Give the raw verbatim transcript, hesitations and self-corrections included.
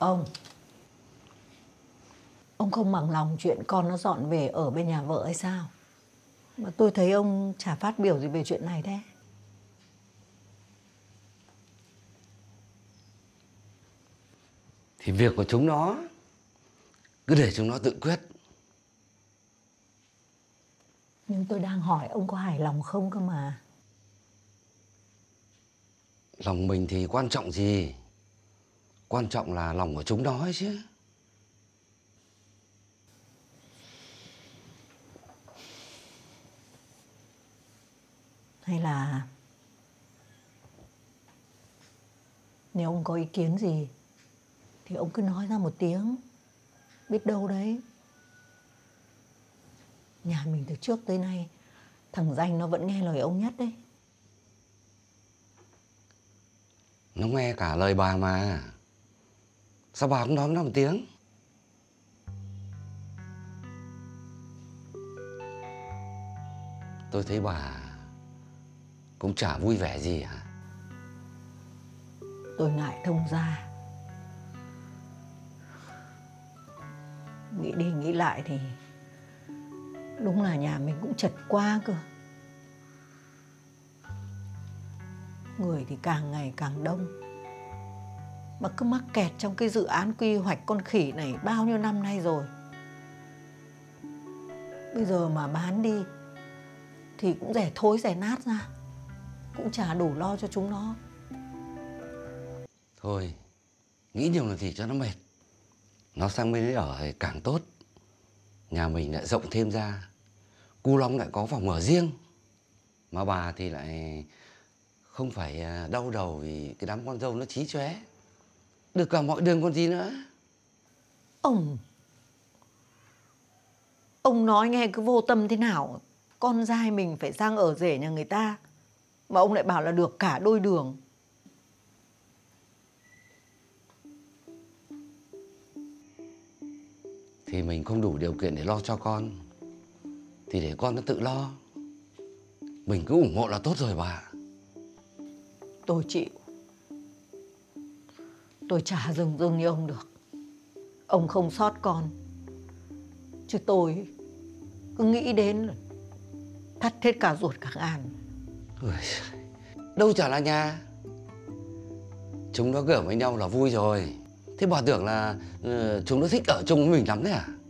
Ông, ông không bằng lòng chuyện con nó dọn về ở bên nhà vợ hay sao? Mà tôi thấy ông chả phát biểu gì về chuyện này đấy. Thì việc của chúng nó, cứ để chúng nó tự quyết. Nhưng tôi đang hỏi ông có hài lòng không cơ mà. Lòng mình thì quan trọng gì? Quan trọng là lòng của chúng nó ấy chứ. Hay là nếu ông có ý kiến gì thì ông cứ nói ra một tiếng. Biết đâu đấy, nhà mình từ trước tới nay thằng Danh nó vẫn nghe lời ông nhất đấy. Nó nghe cả lời bà mà. Sao bà không nói nó một tiếng? Tôi thấy bà cũng chả vui vẻ gì hả? Tôi ngại thông gia. Nghĩ đi nghĩ lại thì đúng là nhà mình cũng chật quá cơ. Người thì càng ngày càng đông, mà cứ mắc kẹt trong cái dự án quy hoạch con khỉ này bao nhiêu năm nay rồi. Bây giờ mà bán đi thì cũng rẻ thối rẻ nát ra, cũng chả đủ lo cho chúng nó. Thôi, nghĩ nhiều là gì cho nó mệt. Nó sang bên ấy ở thì càng tốt. Nhà mình lại rộng thêm ra, cu Long lại có phòng ở riêng. Mà bà thì lại không phải đau đầu vì cái đám con dâu nó chí chóe. Được cả mọi đường còn gì nữa. Ông Ông nói nghe cứ vô tâm thế nào. Con trai mình phải sang ở rể nhà người ta, mà ông lại bảo là được cả đôi đường. Thì mình không đủ điều kiện để lo cho con, thì để con nó tự lo. Mình cứ ủng hộ là tốt rồi bà. Tôi chịu. Tôi chả dừng dừng như ông được. Ông không sót con, chứ tôi cứ nghĩ đến là thắt hết cả ruột cả gan. Ui, đâu chả là nhà. Chúng nó gở với nhau là vui rồi. Thế bà tưởng là uh, chúng nó thích ở chung với mình lắm đấy à?